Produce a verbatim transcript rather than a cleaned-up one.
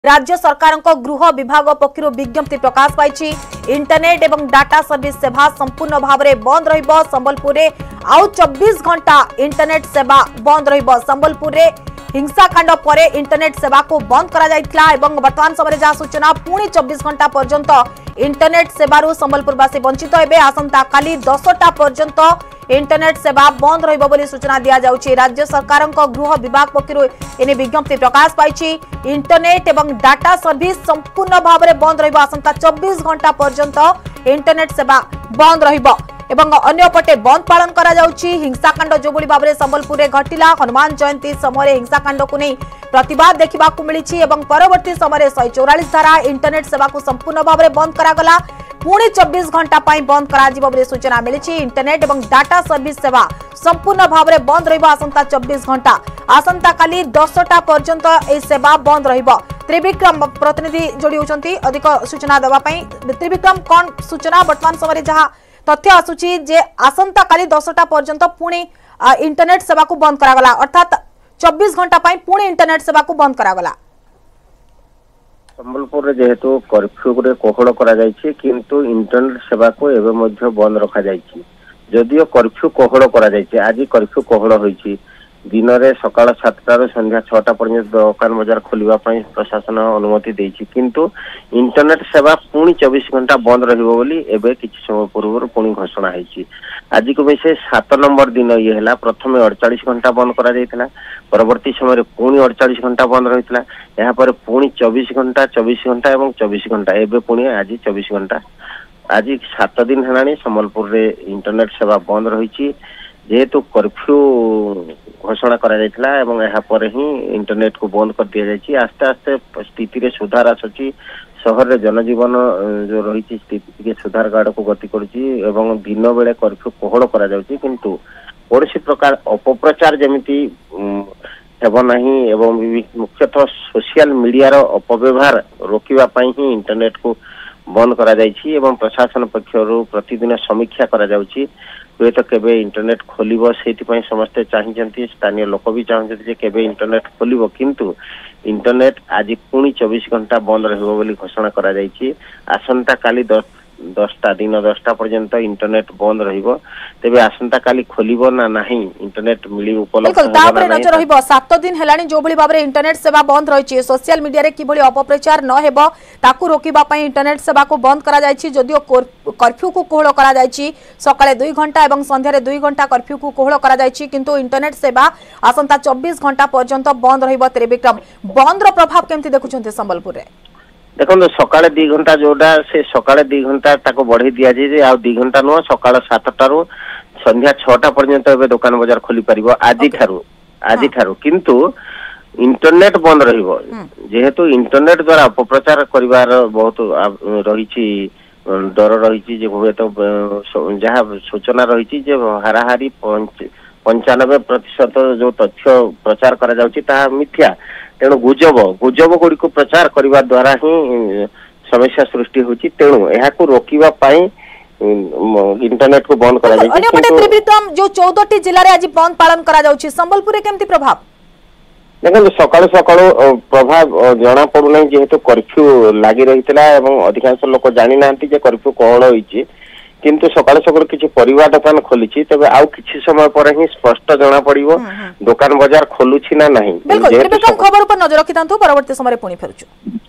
राज्य सरकार गृह विभाग पक्षर विज्ञप्ति प्रकाश पाई। इंटरनेट एवं डाटा सर्विस सेवा संपूर्ण भाव में बंद रहिबो। संबलपुर में आउ चौबीस घंटा इंटरनेट सेवा बंद रहिबो। संबलपुर में हिंसाकांड पर इंटरनेट सेवा को बंद करा जायतिला एवं वर्तमान समय जहाँ सूचना पुणी चौबीस घंटा पर्यंत इंटरनेट सेवारू संबलपुरवासी वंचित हेबे। आसंता काली दसटा पर्यंत इंटरनेट सेवा बंद रहिबो बोली सूचना दिया जाउछि। राज्य सरकार गृह विभाग पक्षरु एने विज्ञप्ति प्रकाश पाई। इंटरनेट एवं डाटा सर्विस संपूर्ण भाव में बंद रहिबो। आसंता चौबीस घंटा पर्यंत इंटरनेट सेवा बंद रहिबो एवं अन्यपटे बंद पालन करा जाउछि। हिंसाकांड जो भली भाव में संबलपुर में घटिला हनुमान जयंती समय हिंसाकांड को नहीं प्रतिवाद देखा मिली एवं परवर्ती समय शहे चौरालीस धारा इंटरनेट सेवा को संपूर्ण भाव में बंद करागला। पुणी चौबीस घंटा बंद करा सूचना मिली। इंटरनेट एवं डाटा सर्विस सेवा संपूर्ण भाव में बंद रहिबो। आसंता चौबीस घंटा आसंता काली दसटा पर्यंत ए सेवा बंद रहिबो। त्रिविक्रम प्रतिनिधि जोड़ी होचंती अधिक सूचना देवा पई। त्रिविक्रम कौन सूचना वर्तमान समय जहाँ तथ्य आसुची जे आसंता काली दसटा पर्यंत पुणी इंटरनेट सेवा को बंद करागला अर्थात चौबीस घंटा पुणी इंटरनेट सेवा को बंद करागला। संबलपुर जेहेतु कर्फ्यू रे कोहल करा जायछि किंतु इंटरनेट सेवा को एबे मध्य बंद रखा जायछि। जदियो कर्फ्यू कोहल करा जायछि आज कर्फ्यू कोहल होईछि दिन में सकाळ सातटा ରୁ संध्या छटा पर्यंत दुकान बाजार खोलिबा पई प्रशासन अनुमति देछि किंतु इंटरनेट सेवा पुणी चौबीस घंटा बंद रहिबो बोली एबे किछि समय पूर्व पुणी घोषणा हैछि। आज को विषय सात नंबर दिन ये है प्रथम अड़तालीस घंटा बंद करा जायतिला परवर्ती समय पुणी अड़तालीस घंटा बंद रहितला यहाँ पर पुणी चौबीस घंटा चौबीस घंटा एवं चौबीस घंटा एबे पुणी आज चौबीस घंटा आज सात दिन हेलानी संबलपुर रे इंटरनेट सेवा बंद रहिछि। जेहेतु कर्फ्यू घोषणा करा जायतिला एवं यहाँ पर ही इंटरनेट को बंद कर दिया जायछि। आस्ते आस्ते स्थिति रे सुधार आसुछि। शहर रे जनजीवन जो रही स्थिति के सुधार गाड़ को गति करुछि एवं दिन बेले कर्फ्यू कोहल करा जाउछि किंतु कौनसी प्रकार अपप्रचार जमिति हेब नाही एवं मुख्यतः सोशल मीडिया रो अपव्यवहार रोकिबा पई ही इंटरनेट को बंद करा जायछि एवं प्रशासन पक्षरु प्रतिदिन समीक्षा करा जाउछि। हुए तो केबे इंटरनेट खोलिबो सेति पई समस्ते चाहिजंती स्थानीय लोक भी चाहते जे केबे इंटरनेट खोलिबो किंतु इंटरनेट आज पुणी चौबीस घंटा बंद रहिबो बोली घोषणा करा जायछि। आसंता काली दस दसटा दिन दसटा पर्यंत इंटरनेट बंद रहिबो तेबे आसंता काली खोलिबो ना नाही इंटरनेट मिली उपलब्ध तापरे नजर रहिबो। सात दिन हेलानी जो भली भाबरे इंटरनेट सेवा बंद रहिछि सोशल मीडिया रे कि भली अपप्रचार न हेबो ताकू रोकिबा पई इंटरनेट सेवा को बंद करा जायछि। जदियो कर्फ्यू को कोहल करा जायछि सकाळे दुई घंटा एवं संध्या रे दुई घंटा कर्फ्यू को कोहल करा जायछि किंतु इंटरनेट सेवा आसंता चौबीस घंटा पर्यंत बंद रहिबो। त्रिविक्रम बंद रो प्रभाव केमति देखुछन्ते संबलपुर रे? देखो सकाळे दी घंटा जोटा से सकाळे दी घंटा ताको बढ़ी दिया जाए आ दी घंटा नुह सकाळ सातटा रू संध्या छटा पर्यंत एबे दुकान बाजार खोली परिबो आजि ठारू आजि ठारू किंतु इंटरनेट बंद रहिबो। जेहेतु इंटरनेट द्वारा अपप्रचार करिवार बहुत रहिछि डर रहिछि जे हुए तो जहाँ सूचना रहिछि जे हाराहारी पंचानबे प्रतिशत जो तथ्य प्रचार करा जाउछि ता मिथ्या तेणु गुजब गुजब गुड़ी को प्रचार करने द्वारा ही समस्या सृष्टि होची। तेणु यह को रोकिबा पाई इंटरनेट को बंद करा जायछि। अन्यपटे त्रिविक्रम जो चौदह टी जिल्ला रे आज बंद पालन करा जाउछि संबलपुर रे केमति प्रभाव? देखो सकाळु सकाळु प्रभाव जना पड़ू नहीं जेहेतु कर्फ्यू लागि रहितला एवं अधिकांश लोक जानि नांती जे कर्फ्यू कोहल होईछि किंतु सकाळ सकाळ किछि परिवार दुकान खोलिछि तबे आउ किछि समय पर ही स्पष्ट जना पड़िबो दुकान बाजार खोलुछि ना नहीं। बिल्कुल खबर पर नजर रखितांतु परवर्ती समय पुणी फेरुछु।